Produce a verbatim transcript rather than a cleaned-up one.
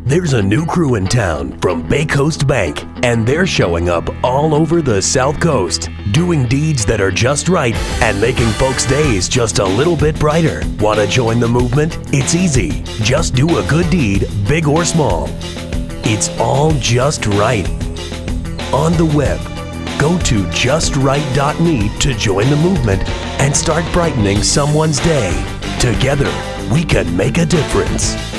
There's a new crew in town from BayCoast Bank, and they're showing up all over the South Coast, doing deeds that are just right and making folks' days just a little bit brighter. Want to join the movement? It's easy. Just do a good deed, big or small. It's all just right. On the web, go to just right dot me to join the movement and start brightening someone's day. Together, we can make a difference.